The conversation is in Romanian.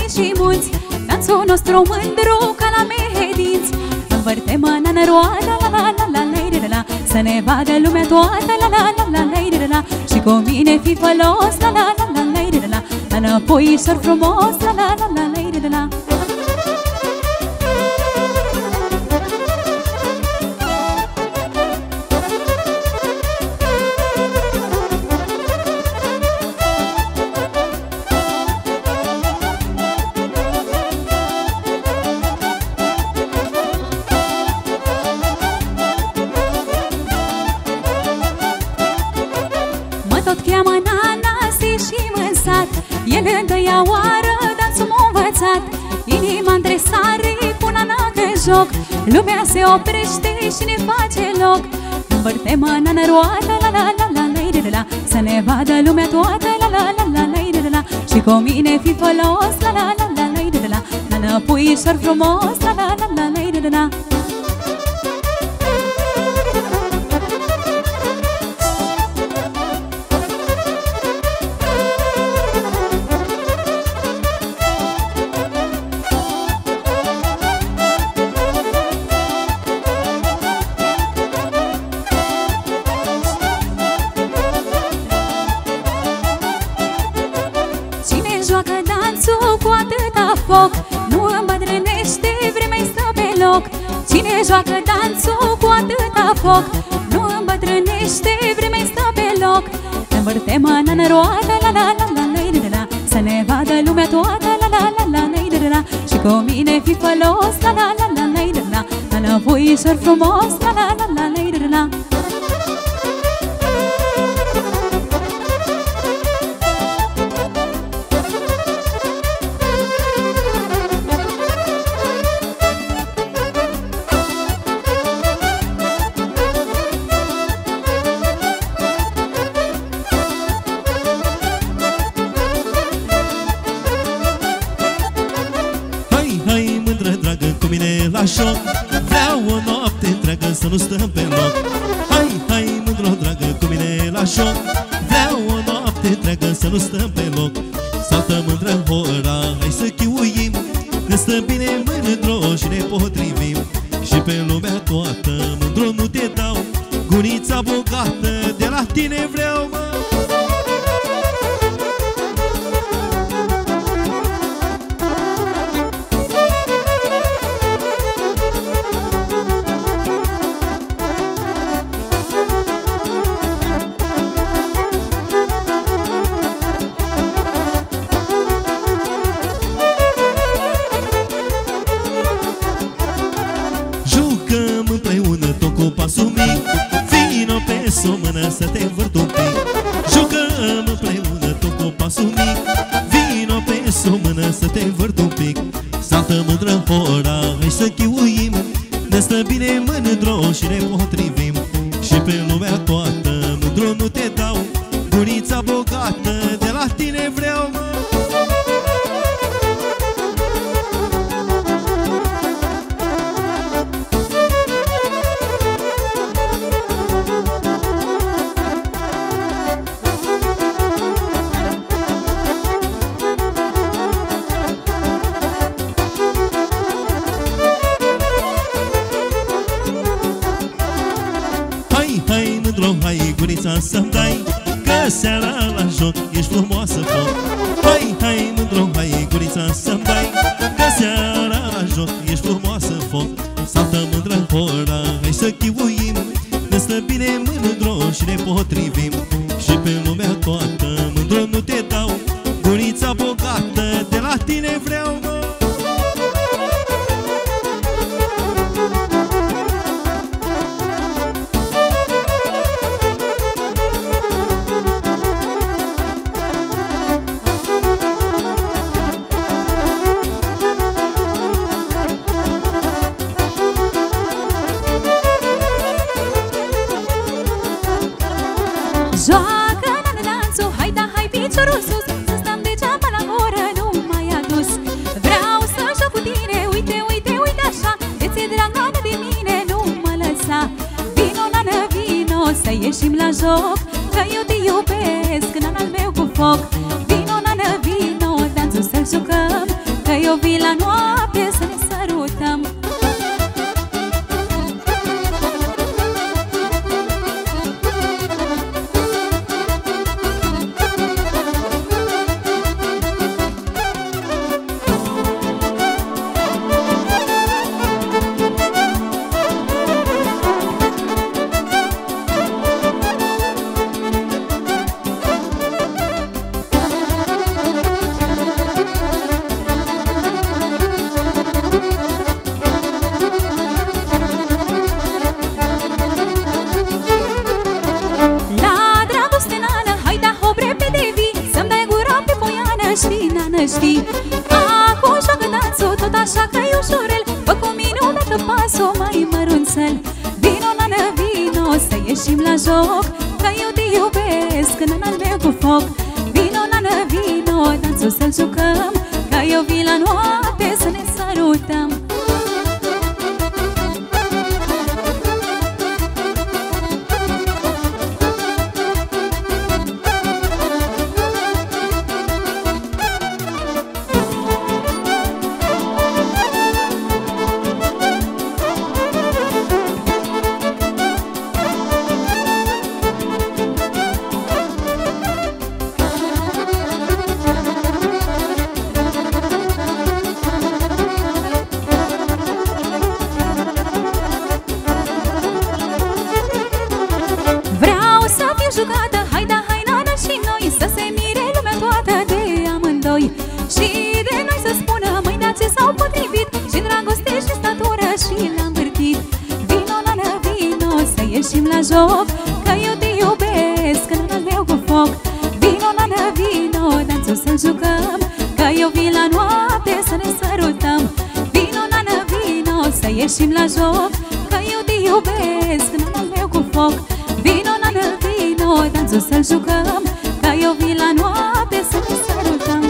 și munți, dansul nostru mândru ca la mehedinți. Învârtem în roata, la la la la la la, să ne vadă lumea toată, la la la la la la, și cu mine fi folos, la la la la la la, înăpuișor frumos, la la la la la la. El întâia oară dansul m-a învățat, inima-mi tresare cu nana de joc, lumea se oprește și ne face loc. Învârtem în roată, la la la la la la, să ne vadă lumea toată, la la la la la la, și cu mine fi folos, la la la la la la, înăpuișor frumos, la la la la la la. Nu îmbătrânește, vremea-i stă pe loc. Cine joacă dansul cu atâta foc, nu îmbătrânește, vremea-i stă pe loc. Învârtem în roată, la la la la la la, să ne vadă lumea toată, la la la la la la, și cu mine fi folos, la la la la la la, înăpuișor frumos, la la la la la la. Vreau o noapte întreagă să nu stăm pe loc. Hai, hai, mândro, dragă, cu mine la șoc. Vreau o noapte întreagă să nu stăm pe loc. Saltă, mândră, hora, hai să chiuim, că stăm bine, mândro, și ne potrivim. Și pe lumea toată, mândro, nu te dau gurița bogată, de la tine vreau, mă. Să te învârt un pic, jucăm împreună tot cu pasul mic. Vino pe somnă să te învârt un pic. Saltă, mândră, hora, hai să chiuim, ne stă bine, mândro, și ne potrivim. Și pe lumea toată, mândro, nu te dau gurița bogată, de la tine vreau, mă. Hai, gurița să-mi dai, că seara la joc ești frumoasă, foc. Hai, hai, mândro, hai, gurița să-mi dai, că seara la joc ești frumoasă, foc. Saltă, mândră, hora, hai să chiuim, ne stă bine, mândro, și ne potrivim. Și pe lumea toată, mândro, nu te dau gurița bogată, de la tine vreau, mă. Joacă-ne dansul, hai da, hai piciorul sus, să stăm degeaba la oră, nu mai adus. Vreau să joc cu tine, uite, uite, uite așa, de ți-e dragă de mine, nu mă lăsa. Vino, nană, vino, să ieșim la joc, că eu te iubesc, nană-l meu cu foc. Vino, nană, vino, dansul să-l jucăm, să știi. Acum joacă dansul tot așa că e ușurel, fă cu minunată pasul mai mărunțel. Vino, nană, vino, să ieșim la joc, că eu te iubesc, nana-l meu cu foc. Vino, nană, vino, dansul să-l jucăm, că eu vin la noapte să ne sărutăm. Jucată, hai da, hai nana și noi, să se mire lumea toată de amândoi. Și de noi să spună mâinea ce s-au potrivit, și dragoste și statură și l-am vârtit. Vino, nana, vino, să ieșim la joc, că eu te iubesc, nana-l meu cu foc. Vino, nana, vino, dansul să-l jucăm, că eu vin la noapte să ne sărutăm. Vino, nana, vino, să ieșim la joc, că eu te iubesc, nana-l meu cu foc. Vino, nana, vino, dansul să-l jucăm, că eu vin la noapte să ne sărutăm.